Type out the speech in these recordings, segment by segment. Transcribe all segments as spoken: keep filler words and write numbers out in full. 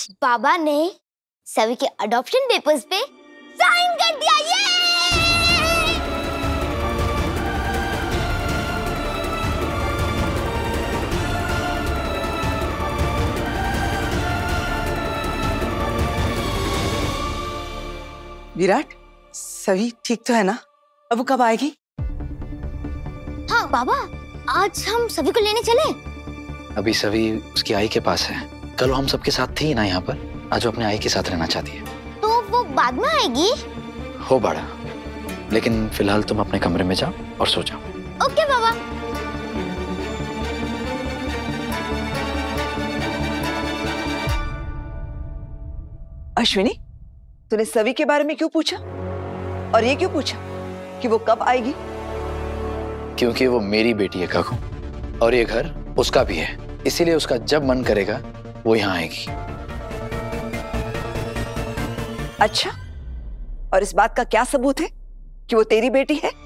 बाबा ने सभी के अडॉप्शन पेपर्स पे साइन कर दिया। ये विराट, सभी ठीक तो है ना? अब वो कब आएगी? हाँ बाबा, आज हम सभी को लेने चले। अभी सभी उसकी आई के पास है। कल हम सबके साथ थी ना यहाँ पर, आज वो अपने आई के साथ रहना चाहती है। तो वो बाद में आएगी? हो बड़ा, लेकिन फिलहाल तुम अपने कमरे में जाओ और सो जाओ। ओके बाबा। अश्विनी, तूने सभी के बारे में क्यों पूछा? और ये क्यों पूछा कि वो कब आएगी? क्योंकि वो मेरी बेटी है काकू, और ये घर उसका भी है, इसीलिए उसका जब मन करेगा वो यहाँ आएगी। अच्छा, और इस बात का क्या सबूत है कि वो तेरी बेटी है?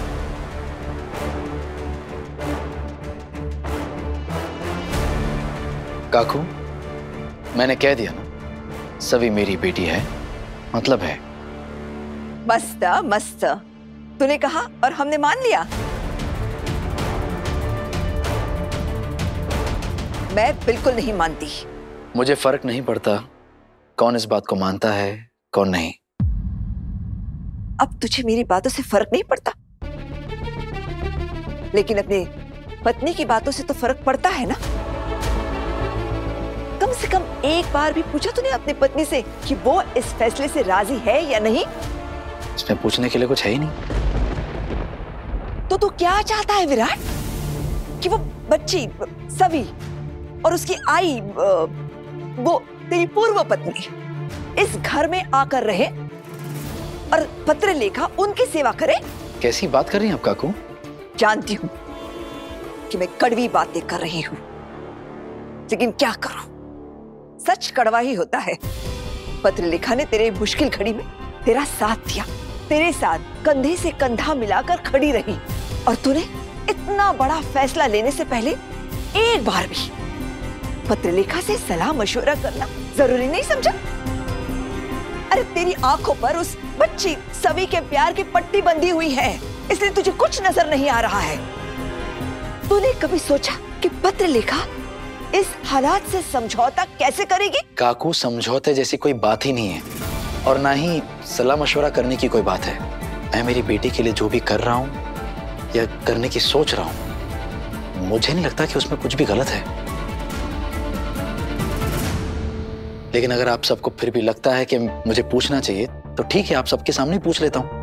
काकू, मैंने कह दिया ना, सभी मेरी बेटी है, मतलब है। मस्त मस्त, तूने कहा और हमने मान लिया। मैं बिल्कुल नहीं मानती। मुझे फर्क नहीं पड़ता कौन इस बात को मानता है कौन नहीं। अब तुझे मेरी बातों से फर्क नहीं पड़ता, लेकिन अपनी पत्नी की बातों से तो फर्क पड़ता है ना। कम से कम एक बार भी पूछा तूने अपनी पत्नी से कि वो इस फैसले से राजी है या नहीं? इसमें पूछने के लिए कुछ है ही नहीं। तो तू क्या चाहता है विराट? कि वो बच्ची सभी और उसकी आई, वो तेरी पूर्व पत्नी इस घर में आकर रहे और पत्र लेखा उनकी सेवा करे? कैसी बात कर रही हैं आप काकू? जानती हूं कि मैं कड़वी बातें कर रही हूं, लेकिन क्या करूं, सच कड़वा ही होता है। पत्रलेखा ने तेरे मुश्किल घड़ी में तेरा साथ दिया, तेरे साथ कंधे से कंधा मिलाकर खड़ी रही, और तूने इतना बड़ा फैसला लेने से पहले एक बार भी पत्रलेखा से सलाह मशवरा करना जरूरी नहीं समझा? अरे तेरी आंखों पर उस बच्ची सभी के प्यार की पट्टी बंधी हुई है, इसलिए तुझे कुछ नजर नहीं आ रहा है। तूने कभी सोचा कि पत्रलेखा इस हालात से समझौता कैसे करेगी? काकू, समझौते जैसी कोई बात ही नहीं है, और ना ही सलाह मशवरा करने की कोई बात है। मैं मेरी बेटी के लिए जो भी कर रहा हूँ या करने की सोच रहा हूँ, मुझे नहीं लगता कि उसमें कुछ भी गलत है। लेकिन अगर आप सबको फिर भी लगता है कि मुझे पूछना चाहिए, तो ठीक है, आप सबके सामने पूछ लेता हूं।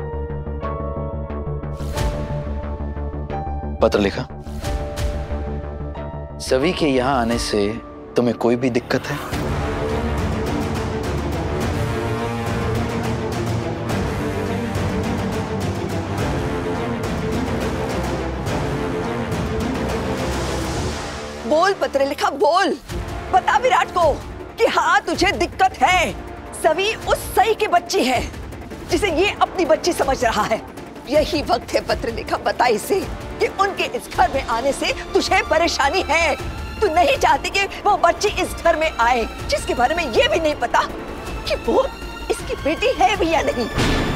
पत्रलेखा, सभी के यहां आने से तुम्हें कोई भी दिक्कत है? बोल पत्रलेखा, बोल, बता विराट को कि हाँ तुझे दिक्कत है। सभी उस सही की बच्ची है जिसे ये अपनी बच्ची समझ रहा है। यही वक्त है पत्रलेखा, बता इसे कि उनके इस घर में आने से तुझे परेशानी है। तू नहीं चाहती कि वो बच्ची इस घर में आए, जिसके बारे में ये भी नहीं पता कि वो इसकी बेटी है भी या नहीं।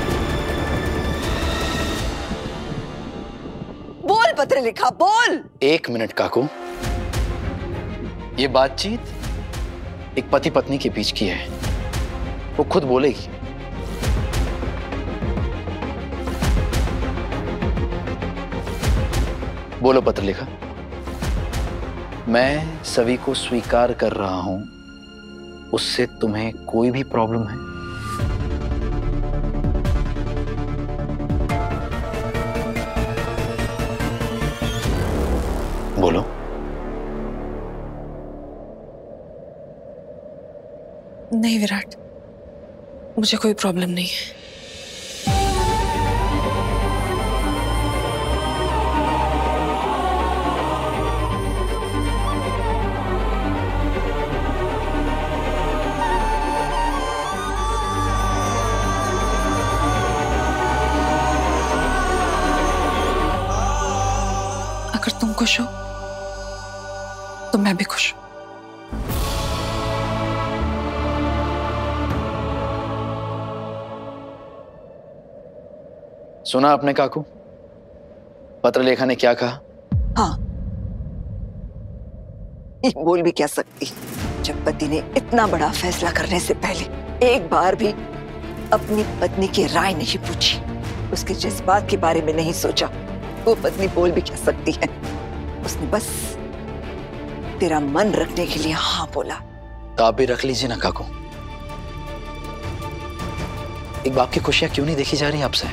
बोल पत्रलेखा, बोल। एक मिनट काकू, ये बातचीत एक पति पत्नी के बीच की है, वो खुद बोलेगी। बोलो पत्रलेखा। मैं सभी को स्वीकार कर रहा हूं, उससे तुम्हें कोई भी प्रॉब्लम है? बोलो। नहीं विराट, मुझे कोई प्रॉब्लम नहीं है। अगर तुम खुश हो तो मैं भी खुश हूं। सुना आपने काकू? पत्रलेखा ने क्या कहा? हाँ, ये बोल भी क्या सकती जब पति ने इतना बड़ा फैसला करने से पहले एक बार भी अपनी पत्नी की राय नहीं पूछी, उसके जज्बात के बारे में नहीं सोचा। वो पत्नी बोल भी क्या सकती है? उसने बस तेरा मन रखने के लिए हाँ बोला। तो आप भी रख लीजिए ना काकू। एक बाप की खुशियां क्यों नहीं देखी जा रही आपसे?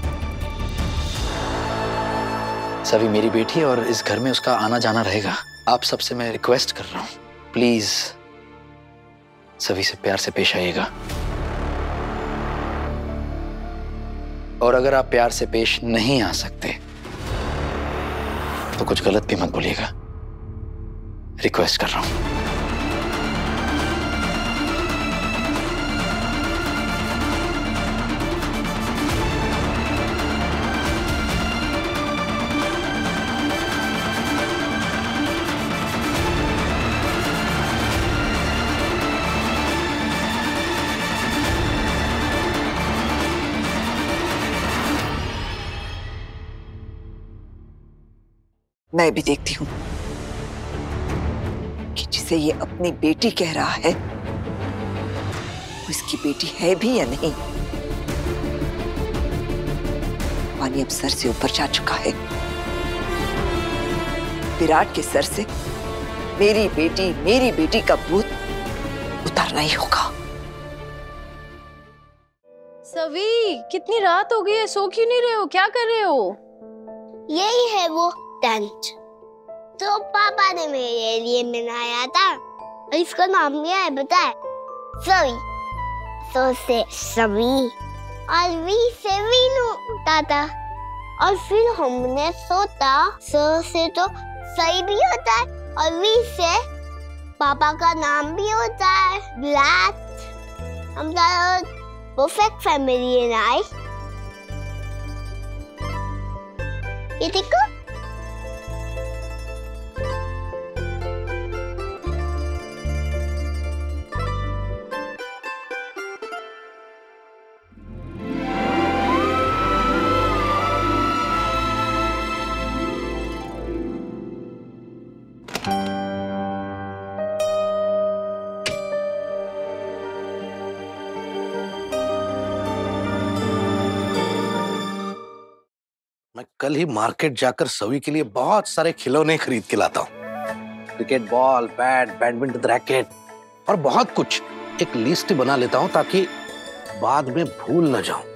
सभी मेरी बेटी है और इस घर में उसका आना जाना रहेगा। आप सबसे मैं रिक्वेस्ट कर रहा हूं, प्लीज सभी से प्यार से पेश आइएगा। और अगर आप प्यार से पेश नहीं आ सकते तो कुछ गलत भी मत बोलिएगा, रिक्वेस्ट कर रहा हूं। मैं भी देखती हूँ कि जिसे ये अपनी बेटी कह रहा है वो इसकी बेटी है भी या नहीं। पानी अब सर से ऊपर जा चुका है। विराट के सर से मेरी बेटी मेरी बेटी का भूत उतारना ही होगा। सवी, कितनी रात हो गई है, सो क्यों नहीं रहे हो? क्या कर रहे हो? यही है वो टेंट तो पापा ने मेरे लिए बनाया था और इसका नाम क्या है पता है? सवी। सो से सवी और वी से वीनू होता था और फिर हमने सोचा सो से तो सही भी होता है और वी से पापा का नाम भी होता है ब्लैक। हम परफेक्ट फैमिली है ना। ये देखो, मैं कल ही मार्केट जाकर सवी के लिए बहुत सारे खिलौने खरीद के लाता हूँ। Cricket ball, bat, badminton racket और बहुत कुछ। एक लिस्ट बना लेता हूँ ताकि बाद में भूल न जाऊं।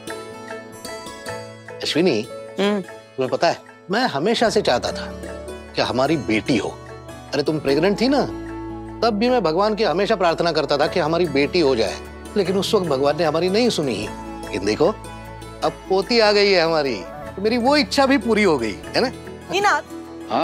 अश्विनी, तुम्हें पता है मैं हमेशा से चाहता था कि हमारी बेटी हो। अरे तुम प्रेग्नेंट थी ना, तब भी मैं भगवान की हमेशा प्रार्थना करता था कि हमारी बेटी हो जाए, लेकिन उस वक्त भगवान ने हमारी नहीं सुनी ही। लेकिन देखो अब पोती आ गई है हमारी, तो मेरी वो इच्छा भी पूरी हो गई है ना। नीनाद, हाँ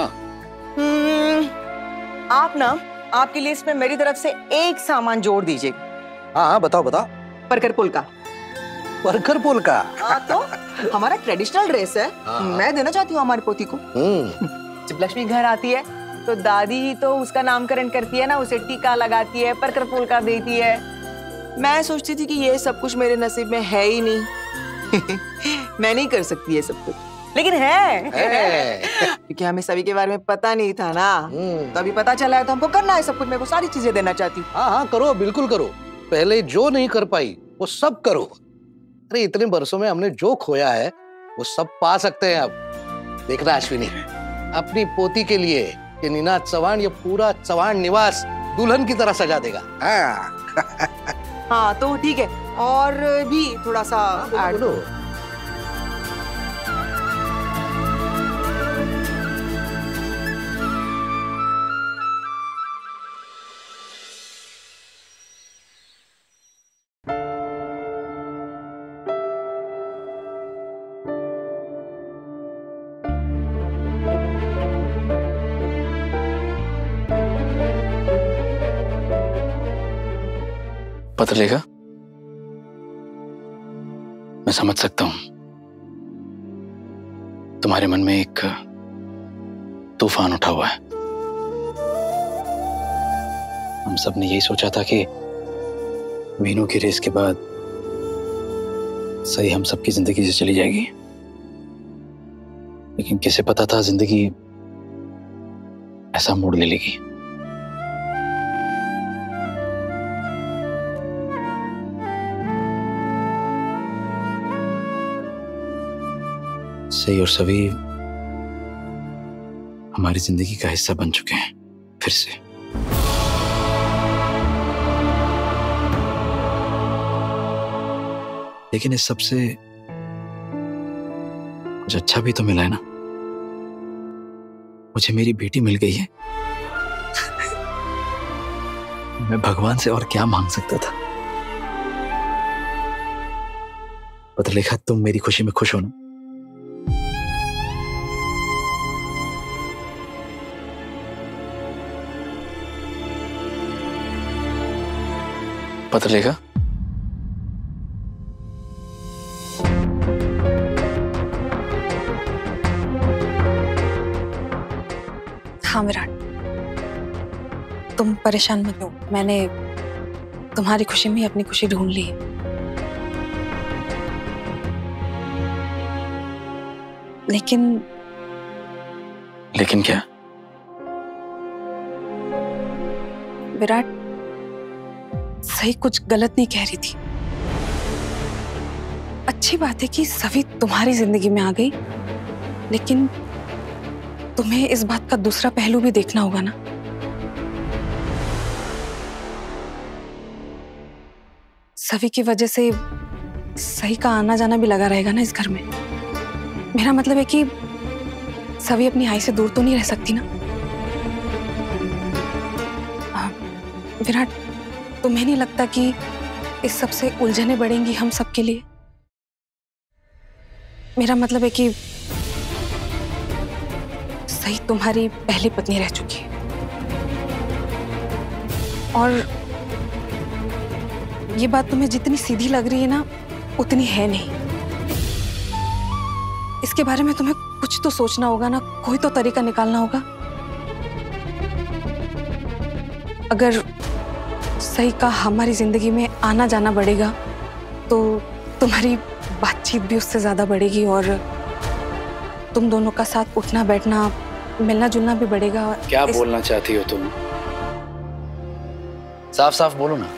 आप ना आपकी लिस्ट में मेरी तरफ से एक सामान जोड़ दीजिए। हाँ हाँ बताओ बताओ। परकर पुलका। परकर पुलका? हाँ तो हमारा ट्रेडिशनल ड्रेस है। हाँ। मैं देना चाहती हूँ हमारी पोती को। जब लक्ष्मी घर आती है तो दादी ही तो उसका नामकरण करती है ना, उसे टीका लगाती है, परकर पुलका देती है। मैं सोचती थी कि ये सब कुछ मेरे नसीब में है ही नहीं। मैं नहीं कर सकती ये सब कुछ, लेकिन है, है। क्योंकि हमें सभी के बारे में पता नहीं था ना, तो अभी पता चला है तो हमको करना है सब कुछ। मैं वो सारी चीजें देना चाहती हूँ। हाँ हाँ करो, बिल्कुल करो। पहले जो नहीं कर पाई वो सब करो। अरे इतने बरसों में हमने जो खोया है वो सब पा सकते हैं अब। देखना अश्विनी, अपनी पोती के लिए ये नीनाद चौहान ये पूरा चौहान निवास दुल्हन की तरह सजा देगा। हाँ हाँ तो ठीक है, और भी थोड़ा सा ऐड बोलो। पत्रलेखा, मैं समझ सकता हूं तुम्हारे मन में एक तूफान उठा हुआ है। हम सब ने यही सोचा था कि मीनू की रेस के बाद सही हम सबकी जिंदगी से चली जाएगी। लेकिन किसे पता था जिंदगी ऐसा मोड़ ले लेगी। सही और सभी हमारी जिंदगी का हिस्सा बन चुके हैं फिर से। लेकिन इस सबसे कुछ अच्छा भी तो मिला है ना। मुझे मेरी बेटी मिल गई है। मैं भगवान से और क्या मांग सकता था। पत्रलेखा, तुम मेरी खुशी में खुश हो ना? पत्रलेखा, हाँ विराट, तुम परेशान मत हो। मैंने तुम्हारी खुशी में अपनी खुशी ढूंढ ली है। लेकिन लेकिन क्या? विराट, सही कुछ गलत नहीं कह रही थी। अच्छी बात है कि सभी तुम्हारी जिंदगी में आ गई, लेकिन तुम्हें इस बात का दूसरा पहलू भी देखना होगा ना। सभी की वजह से सही का आना जाना भी लगा रहेगा ना इस घर में। मेरा मतलब है कि सभी अपनी आई से दूर तो नहीं रह सकती ना। विराट, तुम्हें नहीं लगता कि इस सब से उलझने बढ़ेंगी हम सबके लिए? मेरा मतलब है कि सही तुम्हारी पहली पत्नी रह चुकी है और ये बात तुम्हें जितनी सीधी लग रही है ना, उतनी है नहीं। इसके बारे में तुम्हें कुछ तो सोचना होगा ना, कोई तो तरीका निकालना होगा। अगर सही का हमारी जिंदगी में आना जाना बढ़ेगा तो तुम्हारी बातचीत भी उससे ज्यादा बढ़ेगी और तुम दोनों का साथ उठना बैठना मिलना जुलना भी बढ़ेगा। क्या इस... बोलना चाहती हो तुम? साफ साफ बोलो ना।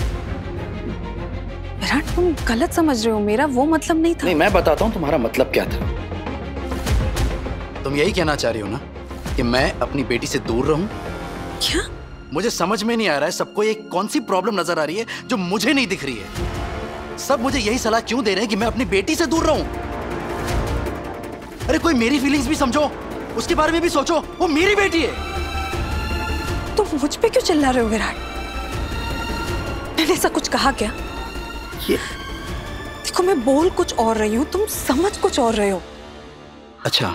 विराट, तुम गलत समझ रहे हो। मेरा वो मतलब नहीं था। नहीं, मैं बताता हूँ तुम्हारा मतलब क्या था। तुम यही कहना चाह रही हो ना कि मैं अपनी बेटी से दूर रहूं? क्या? मुझे समझ में नहीं आ रहा है, सबको एक कौन सी प्रॉब्लम नजर आ रही है जो मुझे नहीं दिख रही है। सब मुझे यही सलाह क्यों दे रहे हैं कि मैं अपनी बेटी से दूर रहूं? अरे कोई मेरी फीलिंग्स भी समझो, उसके बारे में भी सोचो। वो मेरी बेटी है। तुम मुझ पे क्यों चिल्ला रहे हो विराट? मैंने ऐसा कुछ कहा क्या? ये... देखो, मैं बोल कुछ और रही हूँ, तुम समझ कुछ और रहे हो। अच्छा,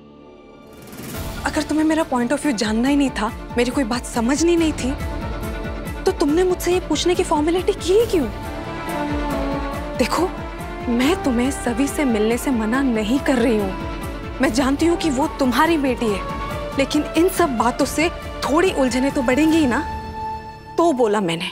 अगर तुम्हें मेरा पॉइंट ऑफ व्यू जानना ही नहीं था, मेरी कोई बात समझनी नहीं थी, तो तुमने मुझसे ये पूछने की फॉर्मेलिटी की क्यों? देखो, मैं तुम्हें सभी से मिलने से मना नहीं कर रही हूँ। मैं जानती हूँ कि वो तुम्हारी बेटी है, लेकिन इन सब बातों से थोड़ी उलझने तो बढ़ेंगी ही ना। तो बोला मैंने,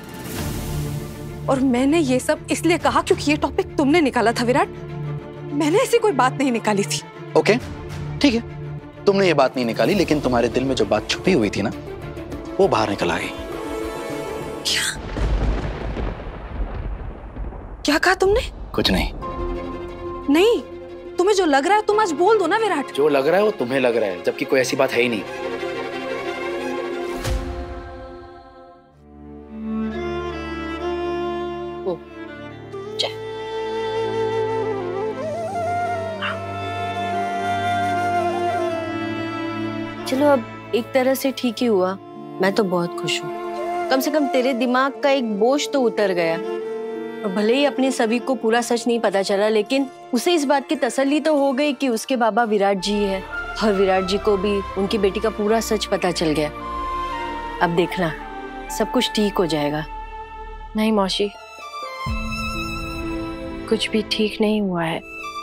और मैंने ये सब इसलिए कहा क्योंकि ये टॉपिक तुमने निकाला था विराट। मैंने ऐसी कोई बात नहीं निकाली थी। ओके, ठीक है, तुमने ये बात नहीं निकाली, लेकिन तुम्हारे दिल में जो बात छुपी हुई थी ना, वो बाहर निकल आ गई। क्या क्या कहा तुमने? कुछ नहीं। नहीं, तुम्हें जो लग रहा है तुम आज बोल दो ना विराट। जो लग रहा है वो तुम्हें लग रहा है, जबकि कोई ऐसी बात है ही नहीं। चलो, अब एक तरह से ठीक ही हुआ। मैं तो बहुत खुश हूँ। कम से कम तेरे दिमाग का एक बोझ तो उतर गया। और भले ही अपने सभी को पूरा सच नहीं पता चला, लेकिन उसे इस बात की तसल्ली तो हो गई कि उसके बाबा विराट जी है और विराट जी को भी उनकी बेटी का पूरा सच पता चल गया। अब देखना, सब कुछ ठीक हो जाएगा। नहीं मौसी, कुछ भी ठीक नहीं हुआ है।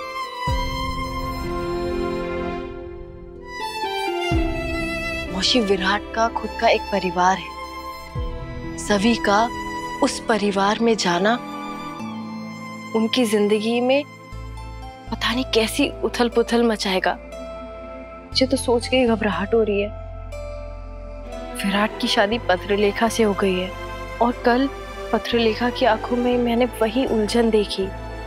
मौसी, विराट का खुद का एक परिवार है। सभी का उस परिवार में जाना उनकी जिंदगी में पता नहीं कैसी उथल पुथल मचाएगा। मुझे तो सोच के घबराहट हो रही है। विराट की शादी पत्रलेखा से हो गई है और कल पत्रलेखा की आंखों में मैंने वही उलझन देखी।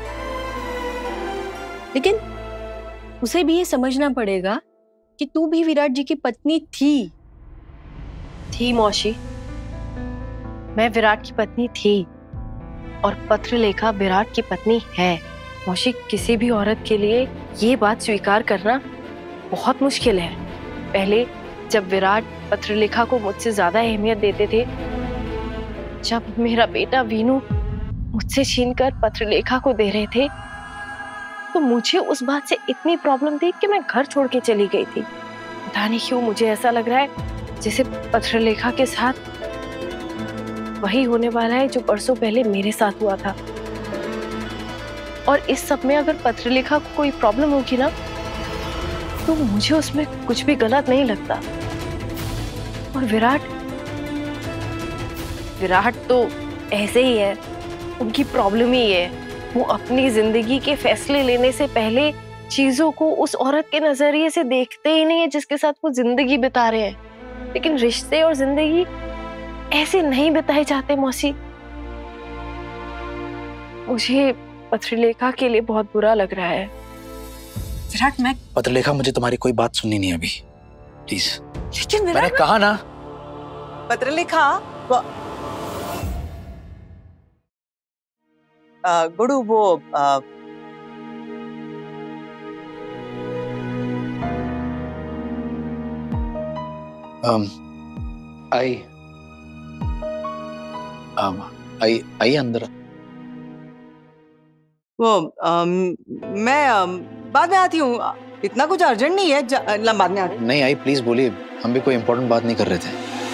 लेकिन उसे भी ये समझना पड़ेगा कि तू भी विराट जी की पत्नी थी। थी मौसी, मैं विराट की पत्नी थी और पत्रलेखा विराट की पत्नी है। मौसी, किसी भी औरत के लिए ये बात स्वीकार करना बहुत मुश्किल है। पहले जब विराट पत्रलेखा को मुझसे ज्यादा अहमियत देते थे, जब मेरा बेटा वीनू मुझसे छीनकर पत्रलेखा को दे रहे थे, तो मुझे उस बात से इतनी प्रॉब्लम थी कि मैं घर छोड़ के चली गई थी। पता नहीं क्यों मुझे ऐसा लग रहा है जैसे पत्रलेखा के साथ वही होने वाला है जो परसों पहले मेरे साथ हुआ था। और इस सब में अगर पत्रलेखा को कोई प्रॉब्लम होगी ना, तो मुझे उसमें कुछ भी गलत नहीं लगता। और विराट विराट तो ऐसे ही है, उनकी प्रॉब्लम ही है। वो अपनी जिंदगी के फैसले लेने से पहले चीजों को उस औरत के नजरिए से देखते ही नहीं है जिसके साथ वो जिंदगी बिता रहे हैं। लेकिन रिश्ते और जिंदगी ऐसे नहीं बिताए जाते मौसी। मुझे पत्रलेखा के लिए बहुत बुरा लग रहा है। विराट, मैं पत्रलेखा, मुझे तुम्हारी कोई बात सुननी नहीं अभी, प्लीज। लेकिन मैंने विराट, कहा ना। पत्रलेखा, वो आ, गुडू, वो आ, um, आई um, आई आई अंदर। वो आम, मैं आम, बाद में आती हूँ। इतना कुछ अर्जेंट नहीं है, ज- बाद में आती नहीं आई, प्लीज बोलिए, हम भी कोई इम्पोर्टेंट बात नहीं कर रहे थे।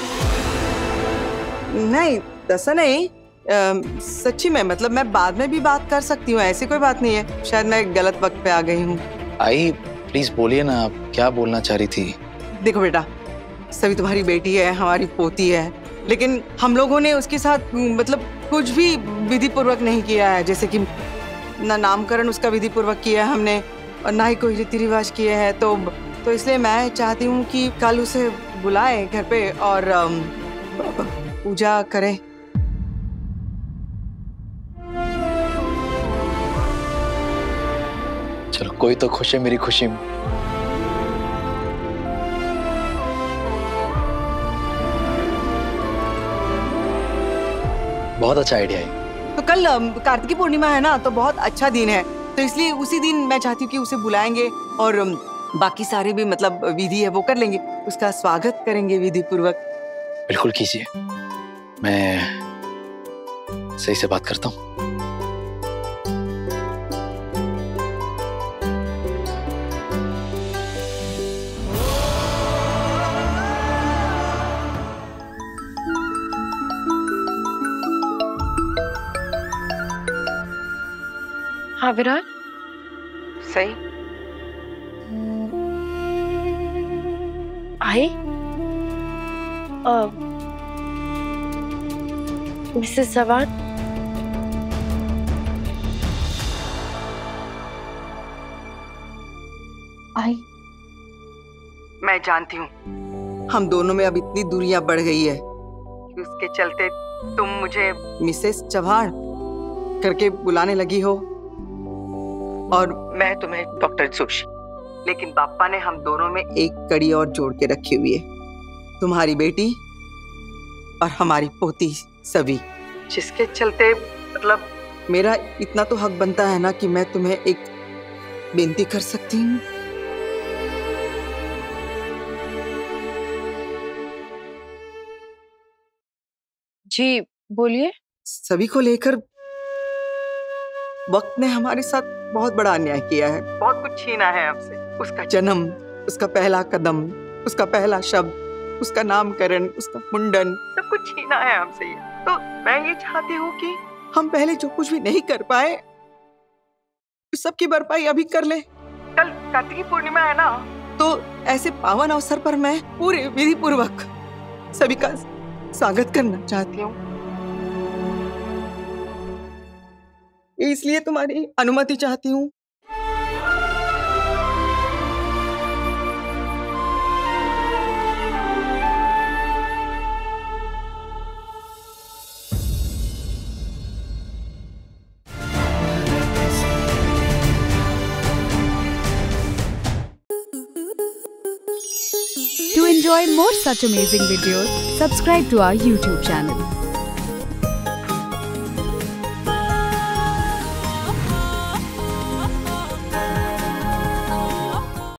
नहीं, ऐसा नहीं। आम, सच्ची में, मतलब मैं बाद में भी बात कर सकती हूँ, ऐसी कोई बात नहीं है। शायद मैं गलत वक्त पे आ गई हूँ। आई प्लीज बोलिए ना, आप क्या बोलना चाह रही थी? देखो बेटा, सभी तुम्हारी बेटी है, हमारी पोती है, लेकिन हम लोगों ने उसके साथ मतलब कुछ भी विधि पूर्वक नहीं किया है। जैसे कि ना नामकरण उसका विधि पूर्वक किया है हमने, और ना ही कोई रीति रिवाज किए हैं। तो तो इसलिए मैं चाहती हूँ कि कल उसे बुलाए घर पे और अम, पूजा करें। चलो, कोई तो खुश है मेरी खुशी में। बहुत अच्छा आइडिया है। तो कल अम, कार्तिकी पूर्णिमा है ना, तो बहुत अच्छा दिन है, तो इसलिए उसी दिन मैं चाहती हूँ कि उसे बुलाएंगे और अम, बाकी सारे भी मतलब विधि है वो कर लेंगे, उसका स्वागत करेंगे विधि पूर्वक। बिल्कुल कीजिए, मैं सही से बात करता हूँ। हाँ विराट, सही आई मिसेस सवान, आई। मैं जानती हूँ हम दोनों में अब इतनी दूरियां बढ़ गई है कि उसके चलते तुम मुझे मिसेस चौहान करके बुलाने लगी हो और मैं तुम्हें डॉक्टर जोशी। लेकिन पापा ने हम दोनों में एक कड़ी और जोड़ के रखी हुई है, तुम्हारी बेटी और हमारी पोती सभी, जिसके चलते मतलब मेरा इतना तो हक बनता है ना कि मैं तुम्हें एक बेनती कर सकती हूँ। जी बोलिए। सभी को लेकर वक्त ने हमारे साथ बहुत बड़ा अन्याय किया है, बहुत कुछ छीना है हमसे। उसका जन्म, उसका पहला कदम, उसका पहला शब्द, उसका नामकरण, उसका मुंडन, सब कुछ छीना है हमसे ये। तो मैं ये चाहती हूँ कि हम पहले जो कुछ भी नहीं कर पाए उस सब की भरपाई अभी कर ले। कल कार्तिकी पूर्णिमा है ना, तो ऐसे पावन अवसर पर मैं पूरे विधि पूर्वक सभी का स्वागत करना चाहती हूँ। इसलिए तुम्हारी अनुमति चाहती हूँ। enjoy more such amazing videos, subscribe to our YouTube channel.